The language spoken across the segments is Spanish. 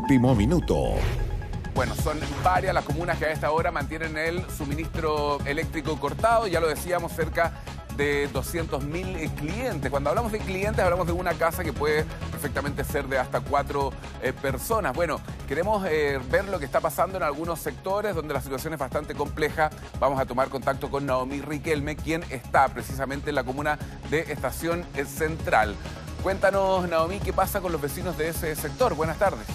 Último minuto. Bueno, son varias las comunas que a esta hora mantienen el suministro eléctrico cortado. Ya lo decíamos, cerca de 200.000 clientes. Cuando hablamos de clientes, hablamos de una casa que puede perfectamente ser de hasta 4 personas. Bueno, queremos ver lo que está pasando en algunos sectores donde la situación es bastante compleja. Vamos a tomar contacto con Naomi Riquelme, quien está precisamente en la comuna de Estación Central. Cuéntanos, Naomi, ¿qué pasa con los vecinos de ese sector? Buenas tardes.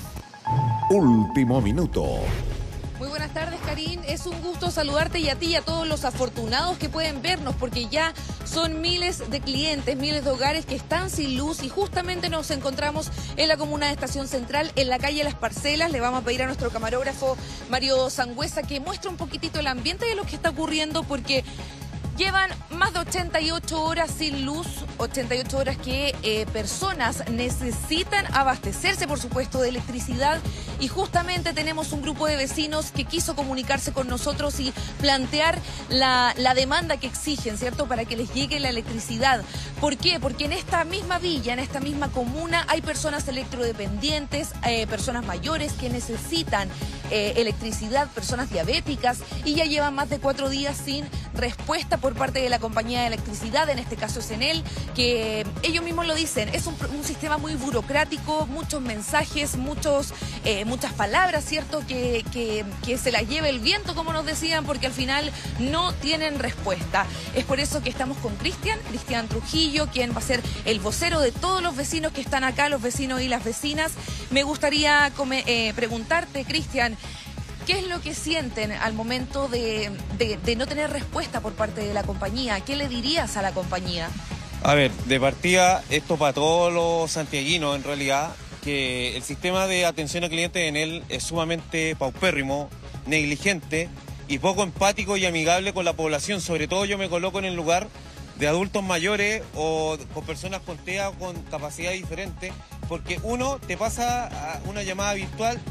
Último minuto. Muy buenas tardes, Karim. Es un gusto saludarte y a ti y a todos los afortunados que pueden vernos, porque ya son miles de clientes, miles de hogares que están sin luz y justamente nos encontramos en la comuna de Estación Central, en la calle Las Parcelas. Le vamos a pedir a nuestro camarógrafo Mario Sangüesa que muestre un poquitito el ambiente de lo que está ocurriendo, porque llevan más de 88 horas sin luz, 88 horas que personas necesitan abastecerse, por supuesto, de electricidad. Y justamente tenemos un grupo de vecinos que quiso comunicarse con nosotros y plantear la demanda que exigen, ¿cierto?, para que les llegue la electricidad. ¿Por qué? Porque en esta misma villa, en esta misma comuna, hay personas electrodependientes, personas mayores que necesitan electricidad, personas diabéticas, y ya llevan más de 4 días sin respuesta por parte de la compañía de electricidad, en este caso es Enel, que ellos mismos lo dicen, es un sistema muy burocrático, muchos mensajes, muchas palabras, ¿cierto?, que se las lleve el viento, como nos decían, porque al final no tienen respuesta. Es por eso que estamos con Cristian Trujillo, quien va a ser el vocero de todos los vecinos que están acá, los vecinos y las vecinas. Me gustaría preguntarte, Cristian, ¿qué es lo que sienten al momento de no tener respuesta por parte de la compañía? ¿Qué le dirías a la compañía? A ver, de partida, esto para todos los santiaguinos, en realidad, que el sistema de atención al cliente en él es sumamente paupérrimo, negligente y poco empático y amigable con la población. Sobre todo yo me coloco en el lugar de adultos mayores o con personas con TEA o con capacidad diferente, porque uno te pasa una llamada virtual,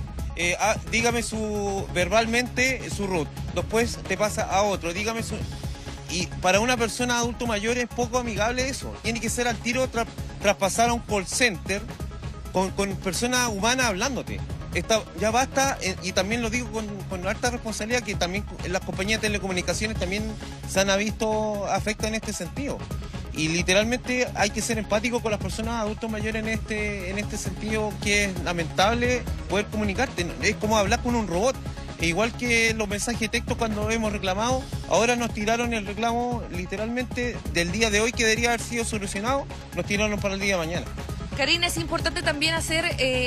dígame verbalmente su root, después te pasa a otro, dígame su... Y para una persona adulto mayor es poco amigable eso. Tiene que ser al tiro traspasar a un call center con personas humanas hablándote. Ya basta, y también lo digo con alta responsabilidad, que también las compañías de telecomunicaciones también se han visto afectadas en este sentido. Y literalmente hay que ser empático con las personas adultos mayores en este sentido, que es lamentable poder comunicarte. Es como hablar con un robot. Igual que los mensajes de texto cuando hemos reclamado, ahora nos tiraron el reclamo literalmente del día de hoy que debería haber sido solucionado, nos tiraron para el día de mañana. Karim, es importante también hacer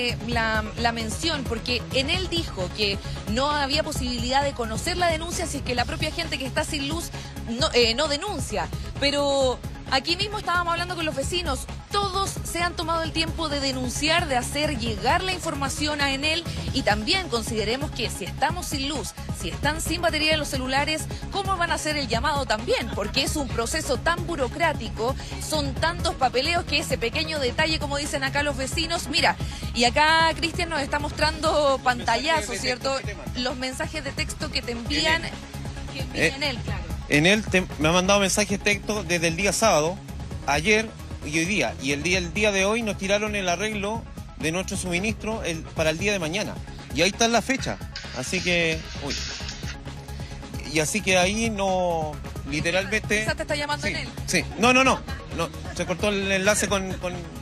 la mención, porque Enel dijo que no había posibilidad de conocer la denuncia si es que la propia gente que está sin luz no denuncia. Pero aquí mismo estábamos hablando con los vecinos, todos se han tomado el tiempo de denunciar, de hacer llegar la información a Enel, y también consideremos que si estamos sin luz, si están sin batería en los celulares, ¿cómo van a hacer el llamado también? Porque es un proceso tan burocrático, son tantos papeleos que ese pequeño detalle, como dicen acá los vecinos, mira, y acá Cristian nos está mostrando pantallazos, ¿cierto? Los mensajes de texto que te envían, Enel, claro. Enel me ha mandado mensajes de texto desde el día sábado, ayer y hoy día. Y el día de hoy nos tiraron el arreglo de nuestro suministro para el día de mañana. Y ahí está la fecha. Así que... Uy. Y así que ahí no... Literalmente... ¿Quizás te está llamando sí, Enel? Sí. No. Se cortó el enlace con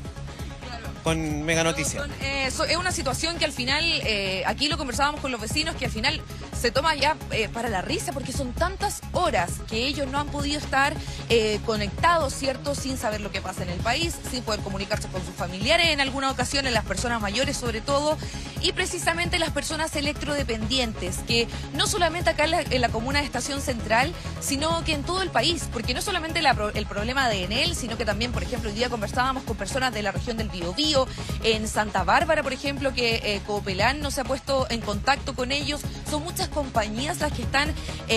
Mega Noticias. Es una situación que al final, aquí lo conversábamos con los vecinos, que al final se toma ya para la risa, porque son tantas horas que ellos no han podido estar conectados, ¿cierto?, sin saber lo que pasa en el país, sin poder comunicarse con sus familiares en alguna ocasión, en las personas mayores sobre todo, y precisamente las personas electrodependientes, que no solamente acá en la comuna de Estación Central, sino que en todo el país, porque no solamente el problema de Enel, sino que también, por ejemplo, hoy día conversábamos con personas de la región del Biobío, en Santa Bárbara, por ejemplo, que Coopelán no se ha puesto en contacto con ellos. Son muchas compañías las que están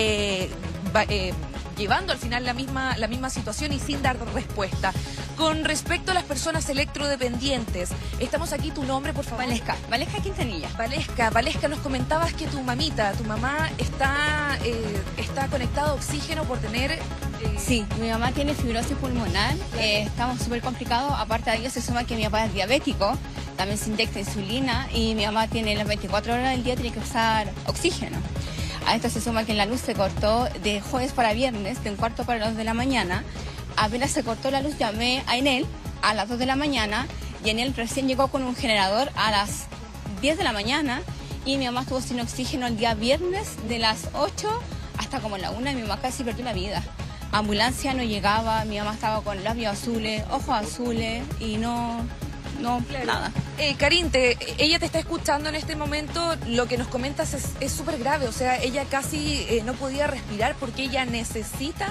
llevando al final la misma situación y sin dar respuesta. Con respecto a las personas electrodependientes, estamos aquí, tu nombre, por favor. Valesca Quintanilla. Valesca, nos comentabas que tu mamá está conectada a oxígeno por tener... Sí, mi mamá tiene fibrosis pulmonar, estamos súper complicados. Aparte de ello se suma que mi papá es diabético también se inyecta insulina y mi mamá tiene las 24 horas del día, tiene que usar oxígeno. A esto se suma que la luz se cortó de jueves para viernes, de 1:15 para las 2 de la mañana. Apenas se cortó la luz, llamé a Enel a las 2 de la mañana y Enel recién llegó con un generador a las 10 de la mañana y mi mamá estuvo sin oxígeno el día viernes de las 8 hasta como la 1 y mi mamá casi perdió la vida. Ambulancia no llegaba, mi mamá estaba con labios azules, ojos azules y no nada. Karin, ella te está escuchando en este momento, lo que nos comentas es súper grave, o sea, ella casi no podía respirar porque ella necesita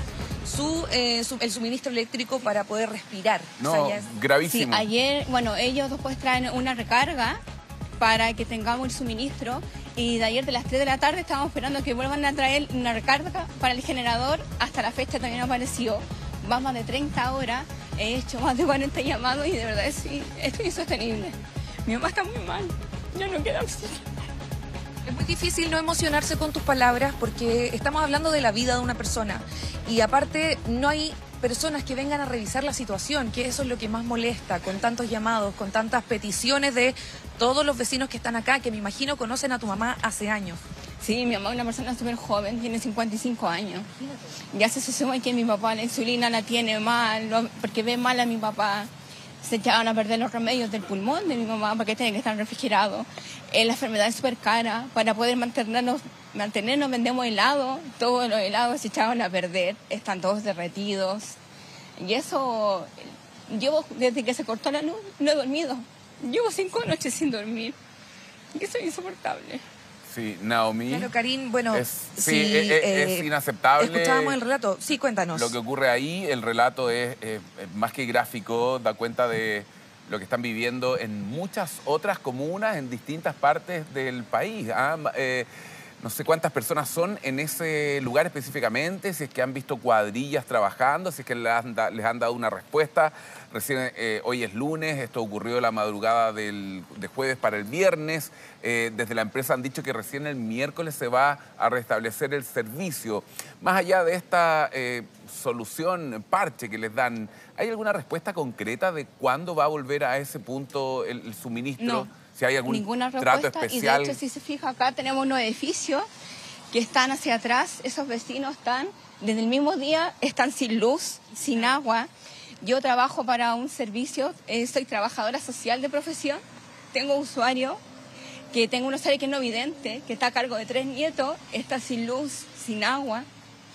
el suministro eléctrico para poder respirar. No, o sea, gravísimo. Sí, ayer, bueno, ellos después traen una recarga para que tengamos el suministro y de ayer de las 3 de la tarde estábamos esperando que vuelvan a traer una recarga para el generador, hasta la fecha también no apareció, va más de 30 horas. He hecho más de 40 llamados y de verdad estoy insostenible. Mi mamá está muy mal, ya no queda oxígeno. Es muy difícil no emocionarse con tus palabras porque estamos hablando de la vida de una persona y aparte no hay personas que vengan a revisar la situación, que eso es lo que más molesta, con tantos llamados, con tantas peticiones de todos los vecinos que están acá, que me imagino conocen a tu mamá hace años. Sí, mi mamá es una persona súper joven, tiene 55 años. Ya se suma que mi papá la insulina la tiene mal, porque ve mal a mi papá. Se echaban a perder los remedios del pulmón de mi mamá porque tiene que estar refrigerado. La enfermedad es súper cara. Para poder mantenernos vendemos helado. Todos los helados se echaban a perder, están todos derretidos. Y eso, desde que se cortó la luz, no he dormido. Llevo 5 noches sin dormir. Y eso es insoportable. Sí, Naomi. Claro, Karin, bueno, es inaceptable. Escuchábamos el relato. Sí, cuéntanos. Lo que ocurre ahí, el relato es más que gráfico, da cuenta de lo que están viviendo en muchas otras comunas en distintas partes del país. No sé cuántas personas son en ese lugar específicamente, si es que han visto cuadrillas trabajando, si es que les han dado una respuesta. Recién, hoy es lunes, esto ocurrió la madrugada de jueves para el viernes. Desde la empresa han dicho que recién el miércoles se va a restablecer el servicio. Más allá de esta solución, parche que les dan, ¿hay alguna respuesta concreta de cuándo va a volver a ese punto el suministro? No. Si hay algún Ninguna trato respuesta, especial. y de hecho, si se fija acá, tenemos unos edificios que están hacia atrás. Esos vecinos están, desde el mismo día, están sin luz, sin agua. Yo trabajo para un servicio, soy trabajadora social de profesión. Tengo usuario, que tengo un usuario que es no vidente, que está a cargo de 3 nietos, está sin luz, sin agua.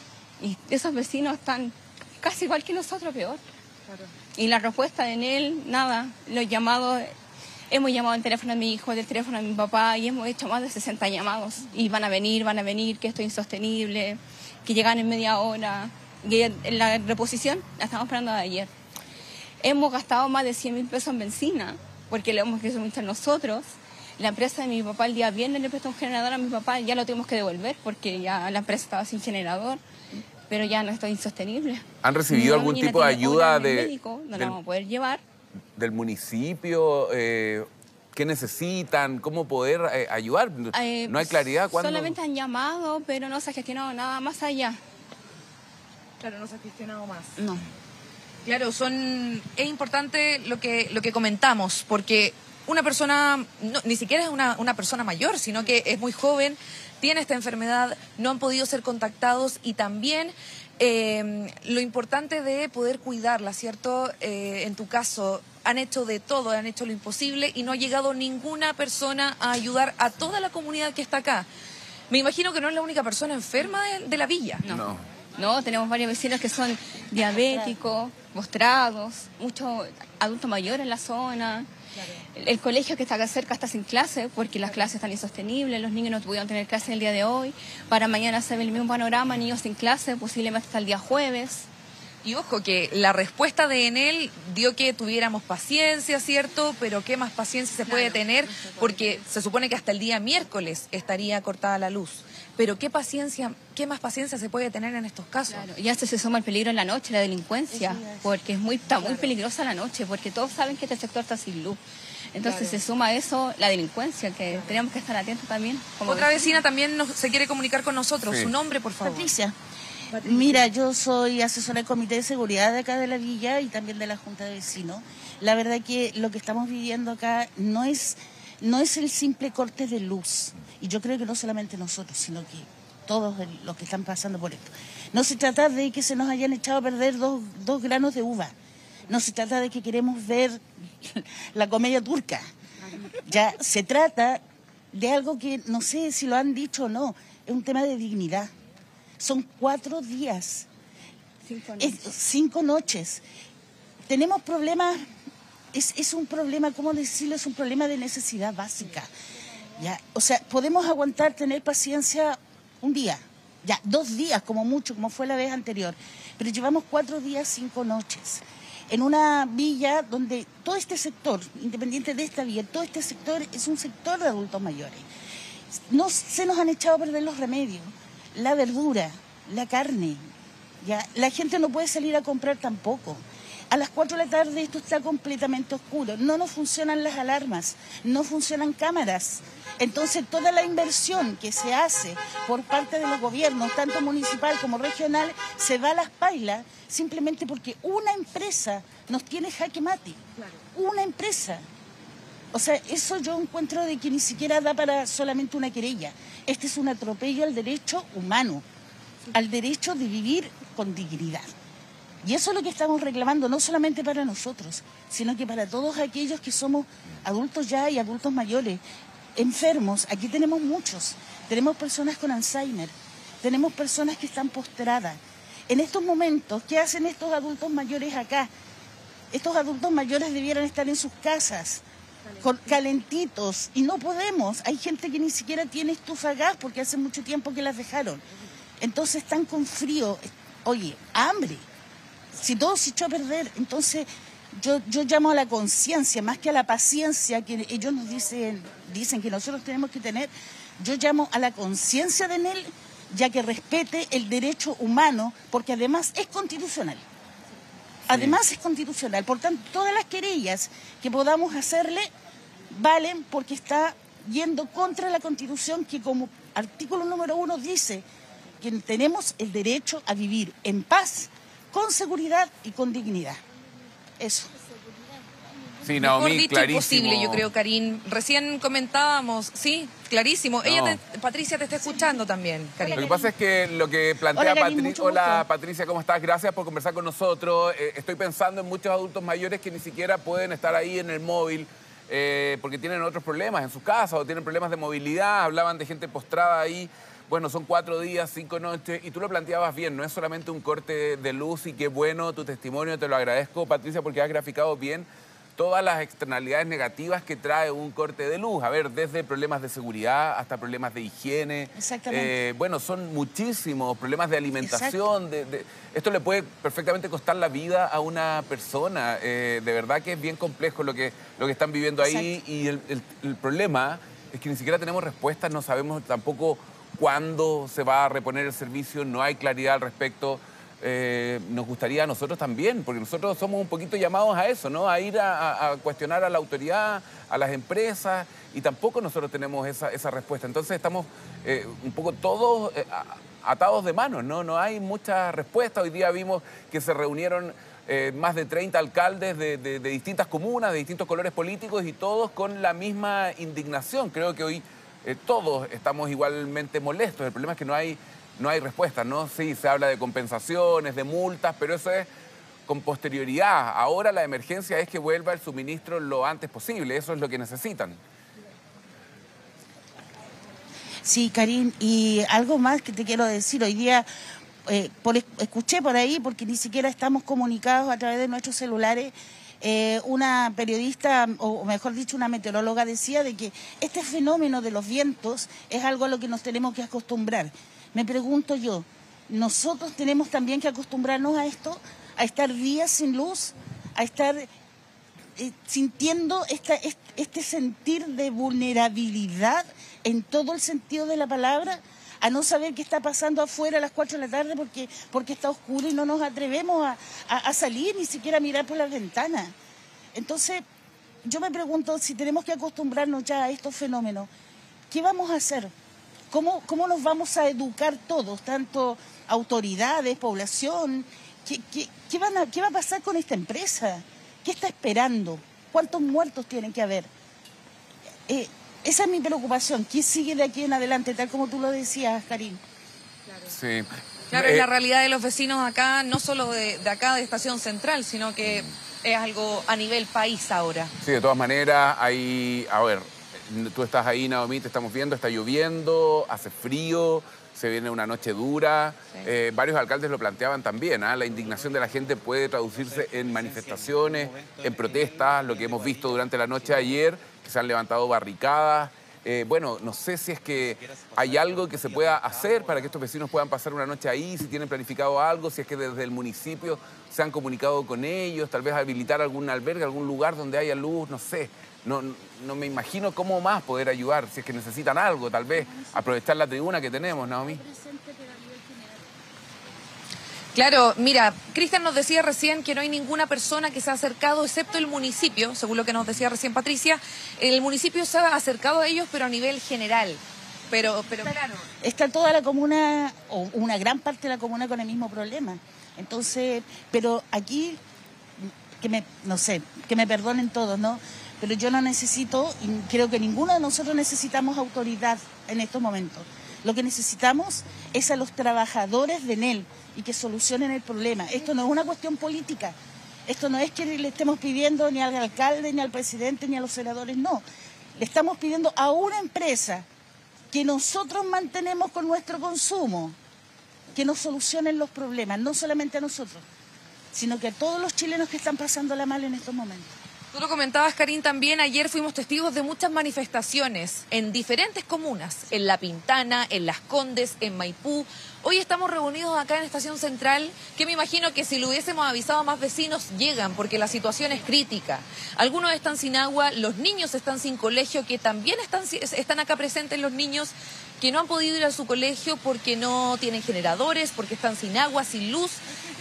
Y esos vecinos están casi igual que nosotros, peor. Claro. Y la respuesta de Enel, nada, los llamados... Hemos llamado al teléfono de mi hijo, del teléfono de mi papá y hemos hecho más de 60 llamados. Y van a venir, que esto es insostenible, que llegan en media hora. Y la reposición la estamos esperando de ayer. Hemos gastado más de 100.000 pesos en benzina porque le hemos que suministrar nosotros. La empresa de mi papá el día viernes le prestó un generador a mi papá, ya lo tuvimos que devolver porque ya la empresa estaba sin generador. Pero ya no está insostenible. ¿Han recibido algún tipo de ayuda médico, no la vamos a poder llevar? ¿Del municipio? ¿Qué necesitan? ¿Cómo poder ayudar? ¿No hay claridad? ¿Cuándo? Solamente han llamado, pero no se ha gestionado nada más allá. Claro, no se ha gestionado más. No. Claro, es importante lo que comentamos, porque una persona, ni siquiera es una persona mayor, sino que es muy joven, tiene esta enfermedad, no han podido ser contactados y también lo importante de poder cuidarla, ¿cierto? En tu caso, han hecho de todo, han hecho lo imposible y no ha llegado ninguna persona a ayudar a toda la comunidad que está acá. Me imagino que no es la única persona enferma de la villa. No, tenemos varios vecinos que son diabéticos, postrados, muchos adultos mayores en la zona. El colegio que está acá cerca está sin clase porque las clases están insostenibles, los niños no pudieron tener clases el día de hoy. Para mañana se ve el mismo panorama, niños sin clase, posiblemente hasta el día jueves. Y ojo, que la respuesta de Enel dio que tuviéramos paciencia, ¿cierto? Pero ¿qué más paciencia se puede tener? Porque se supone que hasta el día miércoles estaría cortada la luz. Pero ¿qué más paciencia se puede tener en estos casos? Claro, y hasta se suma el peligro en la noche, la delincuencia, porque está muy peligrosa la noche, porque todos saben que este sector está sin luz. Entonces se suma a eso la delincuencia, que tenemos que estar atentos también. Otra vecina también se quiere comunicar con nosotros. Sí. Su nombre, por favor. Patricia. Mira, yo soy asesora del Comité de Seguridad de acá de la Villa y también de la Junta de Vecinos. La verdad que lo que estamos viviendo acá no es el simple corte de luz. Y yo creo que no solamente nosotros, sino que todos los que están pasando por esto. No se trata de que se nos hayan echado a perder dos granos de uva. No se trata de que queremos ver la comedia turca. Ya se trata de algo que no sé si lo han dicho o no. Es un tema de dignidad. Son 4 días, 5 noches. Tenemos problemas, es un problema, ¿cómo decirlo? Es un problema de necesidad básica. ¿Ya? O sea, podemos aguantar, tener paciencia un día, ya 2 días como mucho, como fue la vez anterior. Pero llevamos 4 días, 5 noches. En una villa donde todo este sector, independiente de esta villa, todo este sector es un sector de adultos mayores. No se nos han echado a perder los remedios. La verdura, la carne, ya la gente no puede salir a comprar tampoco. A las 4 de la tarde esto está completamente oscuro, no nos funcionan las alarmas, no funcionan cámaras. Entonces toda la inversión que se hace por parte de los gobiernos, tanto municipal como regional, se va a las pailas simplemente porque una empresa nos tiene jaque mate. Una empresa. O sea, eso yo encuentro de que ni siquiera da para solamente una querella. Este es un atropello al derecho humano, al derecho de vivir con dignidad. Y eso es lo que estamos reclamando, no solamente para nosotros, sino que para todos aquellos que somos adultos ya y adultos mayores, enfermos. Aquí tenemos muchos, tenemos personas con Alzheimer, tenemos personas que están postradas. En estos momentos, ¿qué hacen estos adultos mayores acá? Estos adultos mayores debieran estar en sus casas, calentitos, y no podemos. Hay gente que ni siquiera tiene estufa a gas porque hace mucho tiempo que las dejaron. Entonces están con frío, oye, hambre. Si todo se echó a perder, entonces yo llamo a la conciencia, más que a la paciencia que ellos nos dicen que nosotros tenemos que tener, yo llamo a la conciencia de él, ya que respete el derecho humano, porque además es constitucional. Además es constitucional, por tanto todas las querellas que podamos hacerle valen porque está yendo contra la Constitución, que como artículo número 1 dice que tenemos el derecho a vivir en paz, con seguridad y con dignidad. Eso. Sí, Naomi, Mejor dicho clarísimo. imposible, yo creo, Karin. Recién comentábamos, sí, clarísimo. No. Patricia te está escuchando también, Karin. Lo que pasa es que lo que plantea Hola, Karin, mucho Hola gusto. Patricia, ¿cómo estás? Gracias por conversar con nosotros. Estoy pensando en muchos adultos mayores que ni siquiera pueden estar ahí en el móvil porque tienen otros problemas en sus casas o tienen problemas de movilidad. Hablaban de gente postrada ahí. Bueno, son 4 días, 5 noches, y tú lo planteabas bien, no es solamente un corte de luz, y qué bueno tu testimonio, te lo agradezco, Patricia, porque has graficado bien todas las externalidades negativas que trae un corte de luz. A ver, desde problemas de seguridad hasta problemas de higiene. Exactamente. Bueno, son muchísimos problemas de alimentación. Esto le puede perfectamente costar la vida a una persona. De verdad que es bien complejo lo que están viviendo ahí. Exacto. Y el problema es que ni siquiera tenemos respuestas, no sabemos tampoco cuándo se va a reponer el servicio, no hay claridad al respecto. Nos gustaría a nosotros también, porque nosotros somos un poquito llamados a eso, ¿no? A ir a cuestionar a la autoridad, a las empresas, y tampoco nosotros tenemos esa respuesta. Entonces estamos un poco todos atados de manos, ¿no? No hay mucha respuesta. Hoy día vimos que se reunieron más de 30 alcaldes de distintas comunas, de distintos colores políticos, y todos con la misma indignación. Creo que hoy todos estamos igualmente molestos. El problema es que no hay respuesta, ¿no? Sí, se habla de compensaciones, de multas, pero eso es con posterioridad. Ahora la emergencia es que vuelva el suministro lo antes posible. Eso es lo que necesitan. Sí, Karin, y algo más que te quiero decir. Hoy día escuché por ahí, porque ni siquiera estamos comunicados a través de nuestros celulares, una periodista, o mejor dicho, una meteoróloga decía de que este fenómeno de los vientos es algo a lo que nos tenemos que acostumbrar. Me pregunto yo, ¿nosotros tenemos también que acostumbrarnos a esto? ¿A estar días sin luz? ¿A estar sintiendo este sentir de vulnerabilidad en todo el sentido de la palabra? ¿A no saber qué está pasando afuera a las 4 de la tarde porque está oscuro y no nos atrevemos a salir, ni siquiera a mirar por las ventanas? Entonces, yo me pregunto, si tenemos que acostumbrarnos ya a estos fenómenos, ¿qué vamos a hacer? ¿Cómo nos vamos a educar todos, tanto autoridades, población? ¿Qué va a pasar con esta empresa? ¿Qué está esperando? ¿Cuántos muertos tienen que haber? Esa es mi preocupación. ¿Qué sigue de aquí en adelante, tal como tú lo decías, Karin? Sí. Claro, es la realidad de los vecinos acá, no solo de acá, de Estación Central, sino que es algo a nivel país ahora. Sí, de todas maneras, a ver, tú estás ahí, Naomi, te estamos viendo, está lloviendo, hace frío, se viene una noche dura. Sí. Varios alcaldes lo planteaban también, ¿eh? La indignación de la gente puede traducirse en manifestaciones, en protestas, lo que hemos visto durante la noche de ayer, que se han levantado barricadas. Bueno, no sé si es que hay algo que se pueda hacer para que estos vecinos puedan pasar una noche ahí, si tienen planificado algo, si es que desde el municipio se han comunicado con ellos, tal vez habilitar algún albergue, algún lugar donde haya luz, no sé. No me imagino cómo más poder ayudar, si es que necesitan algo, tal vez aprovechar la tribuna que tenemos, Naomi. Claro, mira, Cristian nos decía recién que no hay ninguna persona que se ha acercado, excepto el municipio, según lo que nos decía recién Patricia. El municipio se ha acercado a ellos, pero a nivel general. Pero claro. Está toda la comuna, o una gran parte de la comuna con el mismo problema. Entonces, pero aquí, no sé, que me perdonen todos, ¿no? Pero yo no necesito, y creo que ninguno de nosotros necesitamos autoridad en estos momentos. Lo que necesitamos es a los trabajadores de Enel y que solucionen el problema. Esto no es una cuestión política. Esto no es que le estemos pidiendo ni al alcalde, ni al presidente, ni a los senadores, no. Le estamos pidiendo a una empresa que nosotros mantenemos con nuestro consumo, que nos solucionen los problemas, no solamente a nosotros, sino que a todos los chilenos que están pasándola mal en estos momentos. Tú lo comentabas, Karin, también ayer fuimos testigos de muchas manifestaciones en diferentes comunas, en La Pintana, en Las Condes, en Maipú. Hoy estamos reunidos acá en Estación Central, que me imagino que si lo hubiésemos avisado a más vecinos llegan, porque la situación es crítica. Algunos están sin agua, los niños están sin colegio, que también están acá presentes los niños que no han podido ir a su colegio porque no tienen generadores, porque están sin agua, sin luz.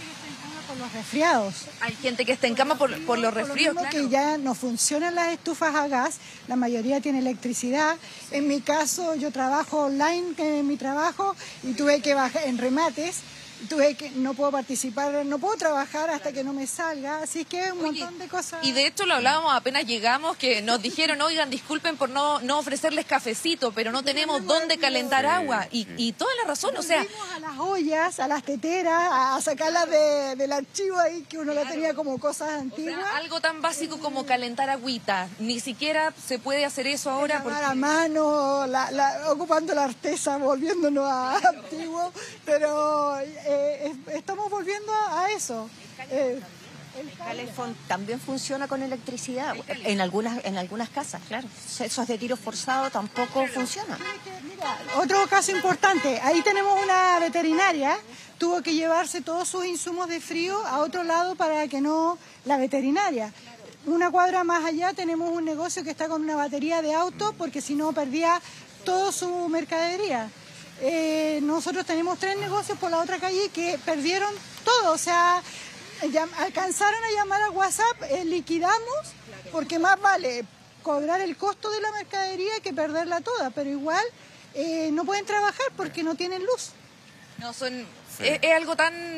Por los resfriados. Hay gente que está en cama por los resfríos, claro. Que ya no funcionan las estufas a gas, la mayoría tiene electricidad. En mi caso, yo trabajo online en mi trabajo y tuve que bajar en remates. No puedo participar, no puedo trabajar hasta que no me salga, así que un montón de cosas. Y de hecho lo hablábamos apenas llegamos, que nos dijeron, oigan, disculpen por no ofrecerles cafecito, pero no tenemos dónde calentar agua. Y toda la razón, o sea... A las ollas, a las teteras, a sacarlas del archivo ahí, que uno la tenía como cosas antiguas. O sea, algo tan básico como calentar agüita, ni siquiera se puede hacer eso ahora. Porque... a mano, ocupando la artesa, volviéndonos a antiguo, pero... estamos volviendo a eso. El calefón también funciona con electricidad en algunas casas, claro. Esos de tiro forzado tampoco funcionan. Mira, otro caso importante, ahí tenemos una veterinaria, tuvo que llevarse todos sus insumos de frío a otro lado para que no la veterinaria. Una cuadra más allá tenemos un negocio que está con una batería de auto porque si no perdía toda su mercadería. Nosotros tenemos 3 negocios por la otra calle que perdieron todo, o sea, alcanzaron a llamar a WhatsApp, liquidamos, porque más vale cobrar el costo de la mercadería que perderla toda, pero igual no pueden trabajar porque no tienen luz. No, es algo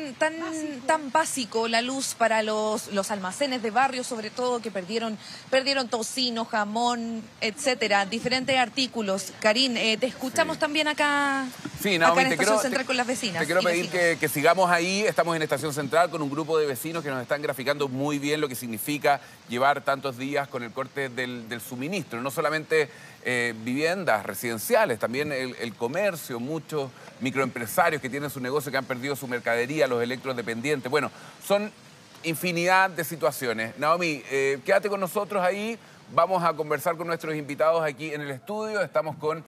tan básico la luz para los almacenes de barrio, sobre todo, que perdieron tocino, jamón, etcétera, diferentes artículos. Karin, te escuchamos también acá, Naomi, acá en Estación Central con las vecinas. Te quiero pedir que sigamos ahí. Estamos en Estación Central con un grupo de vecinos que nos están graficando muy bien lo que significa llevar tantos días con el corte del suministro. No solamente viviendas residenciales, también el comercio, muchos microempresarios que tienen su negocio, que han perdido su mercadería, los electrodependientes. Bueno, son infinidad de situaciones. Naomi, quédate con nosotros ahí. Vamos a conversar con nuestros invitados aquí en el estudio. Estamos con